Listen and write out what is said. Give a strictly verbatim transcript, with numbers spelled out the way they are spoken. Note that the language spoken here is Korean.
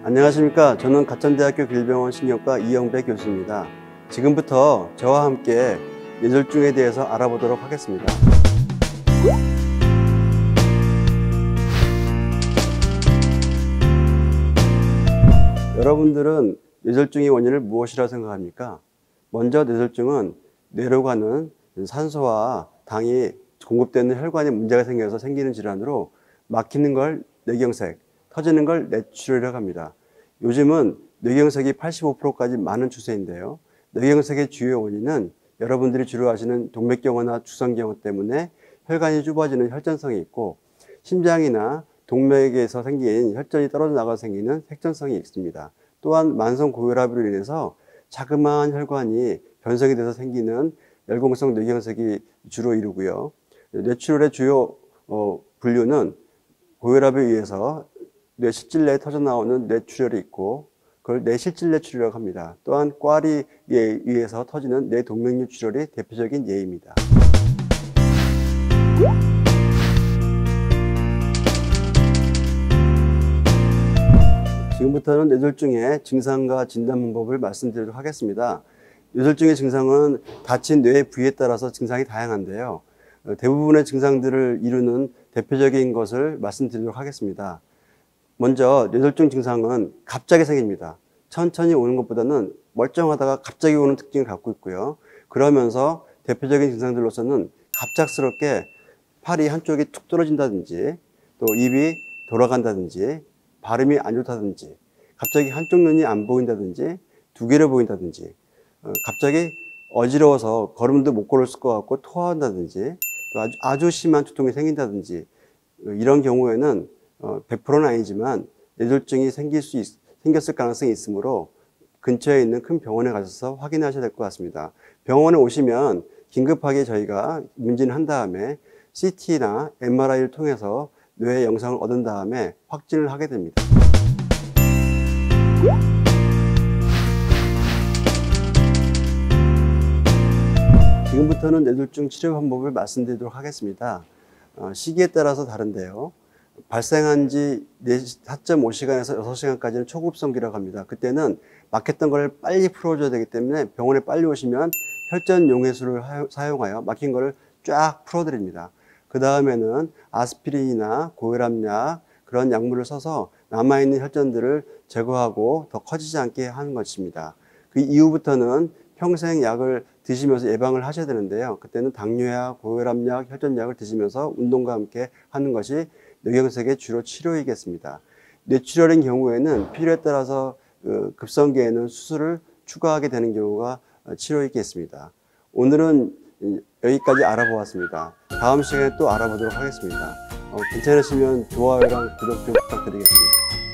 안녕하십니까. 저는 가천대학교 길병원 신경과 이영배 교수입니다. 지금부터 저와 함께 뇌졸중에 대해서 알아보도록 하겠습니다. 여러분들은 뇌졸중의 원인을 무엇이라고 생각합니까? 먼저 뇌졸중은 뇌로 가는 산소와 당이 공급되는 혈관에 문제가 생겨서 생기는 질환으로 막히는 걸 뇌경색, 터지는 걸 뇌출혈이라고 합니다. 요즘은 뇌경색이 팔십오 퍼센트까지 많은 추세인데요. 뇌경색의 주요 원인은 여러분들이 주로 아시는 동맥경화나 주성경화 때문에 혈관이 좁아지는 혈전성이 있고, 심장이나 동맥에서 생긴 혈전이 떨어져 나가서 생기는 색전성이 있습니다. 또한 만성 고혈압으로 인해서 자그마한 혈관이 변성이 돼서 생기는 열공성 뇌경색이 주로 이루고요. 뇌출혈의 주요 어, 분류는 고혈압에 의해서 뇌실질내에 터져 나오는 뇌출혈이 있고, 그걸 뇌실질뇌출혈이라고 합니다. 또한 꽈리에 의해서 터지는 뇌동맥류 출혈이 대표적인 예입니다. 지금부터는 뇌졸중의 증상과 진단 방법을 말씀드리도록 하겠습니다. 뇌졸중의 증상은 다친 뇌 부위에 따라서 증상이 다양한데요. 대부분의 증상들을 이루는 대표적인 것을 말씀드리도록 하겠습니다. 먼저 뇌졸중 증상은 갑자기 생깁니다. 천천히 오는 것보다는 멀쩡하다가 갑자기 오는 특징을 갖고 있고요. 그러면서 대표적인 증상들로서는 갑작스럽게 팔이 한쪽이 툭 떨어진다든지, 또 입이 돌아간다든지, 발음이 안 좋다든지, 갑자기 한쪽 눈이 안 보인다든지, 두 개로 보인다든지, 어, 갑자기 어지러워서 걸음도 못 걸을 것 같고 토한다든지, 또 아주, 아주 심한 두통이 생긴다든지, 이런 경우에는 어, 백 퍼센트는 아니지만 뇌졸중이 생길 수 있, 생겼을 가능성이 있으므로 근처에 있는 큰 병원에 가셔서 확인하셔야 될 것 같습니다. 병원에 오시면 긴급하게 저희가 문진을 한 다음에 씨티나 엠알아이를 통해서 뇌 영상을 얻은 다음에 확진을 하게 됩니다. 지금부터는 뇌졸중 치료 방법을 말씀드리도록 하겠습니다. 어, 시기에 따라서 다른데요. 발생한 지 사 점 오 시간에서 여섯 시간까지는 초급성기라고 합니다. 그때는 막혔던 걸 빨리 풀어줘야 되기 때문에 병원에 빨리 오시면 혈전 용해수를 사용하여 막힌 걸 쫙 풀어드립니다. 그 다음에는 아스피린이나 고혈압약, 그런 약물을 써서 남아있는 혈전들을 제거하고 더 커지지 않게 하는 것입니다. 그 이후부터는 평생 약을 드시면서 예방을 하셔야 되는데요. 그때는 당뇨약, 고혈압약, 혈전약을 드시면서 운동과 함께 하는 것이 뇌경색의 주로 치료이겠습니다. 뇌출혈인 경우에는 필요에 따라서 급성기에는 수술을 추가하게 되는 경우가 치료이겠습니다. 오늘은 여기까지 알아보았습니다. 다음 시간에 또 알아보도록 하겠습니다. 어, 괜찮으시면 좋아요랑 구독 좀 부탁드리겠습니다.